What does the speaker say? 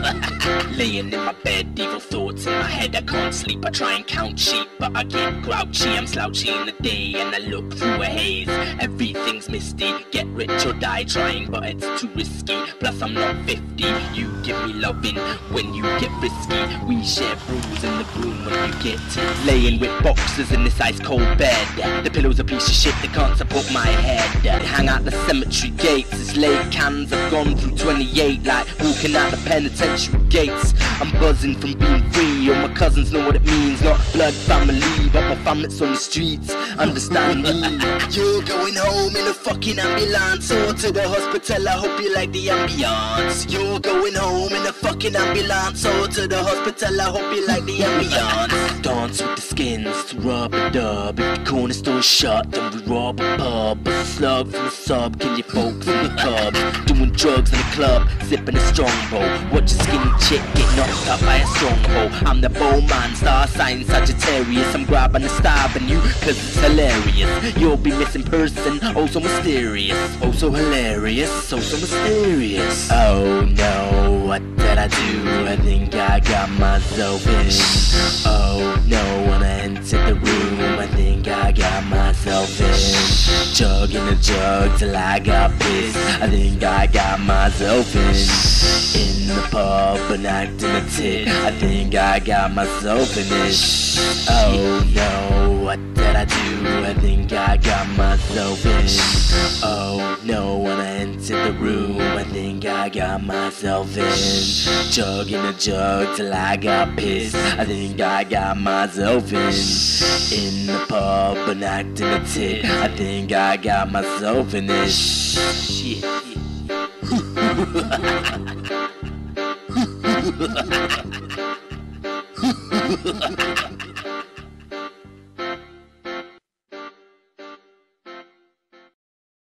Laying in my bed, evil thoughts in my head. I can't sleep, I try and count sheep, but I get grouchy. I'm slouchy in the day and I look through a haze. Everything's misty, get rich or die trying, but it's too risky. Plus I'm not 50, you give me loving when you get frisky. We share brews in the room when you get tipsy. Laying with boxes in this ice cold bed. The pillow's a piece of shit that can't support my head. They hang out the cemetery gates. It's late cans, I've gone through 28, like walking out the penitentiary gates. I'm buzzing from being free. All my cousins know what it means. Not blood family, but my family's on the streets. Understand me. You're going home in a fucking ambulance or to the hospital. I hope you like the ambiance. You're going home in a fucking ambulance or to the hospital. I hope you like the ambiance. Dance with the skins to rub a dub. If the corner store's shut, then we rob a pub. Bust a slug from the sub, kill your folks in the cubs. Doing drugs in the club, sipping a strongbow. Watch a skinny chick get knocked up by a stronghold. I'm the bowman, star sign Sagittarius. I'm grabbing and stabbing you cause it's hilarious. You'll be missing person, oh so mysterious. Oh so hilarious, oh so mysterious. Oh no, what did I do? I think I got myself in. Oh no, when I entered the room, I think I got myself in. Chugging a jug till I got pissed. I think I got myself in the pub and acting a tit. I think I got myself in it. Oh no, what did I do? I think I got myself in. Oh no, when I entered the room, I think I got myself in. Chugging a jug till I got pissed. I think I got myself in the pub and acting a tit. I think I got myself in it. Shit.